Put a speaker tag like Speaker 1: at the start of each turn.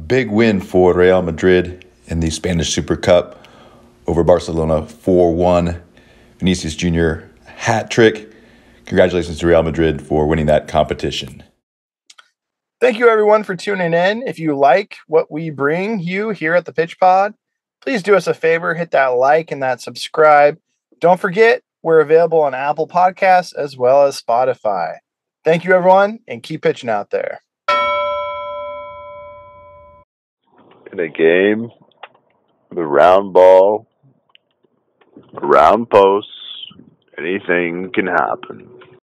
Speaker 1: Big win for Real Madrid in the Spanish Super Cup over Barcelona 4-1. Vinicius Jr. hat trick. Congratulations to Real Madrid for winning that competition.
Speaker 2: Thank you, everyone, for tuning in. If you like what we bring you here at the Pitch Pod, please do us a favor, hit that like and that subscribe. Don't forget, we're available on Apple Podcasts as well as Spotify. Thank you, everyone, and keep pitching out there.
Speaker 3: In a game, the round ball, round posts, anything can happen.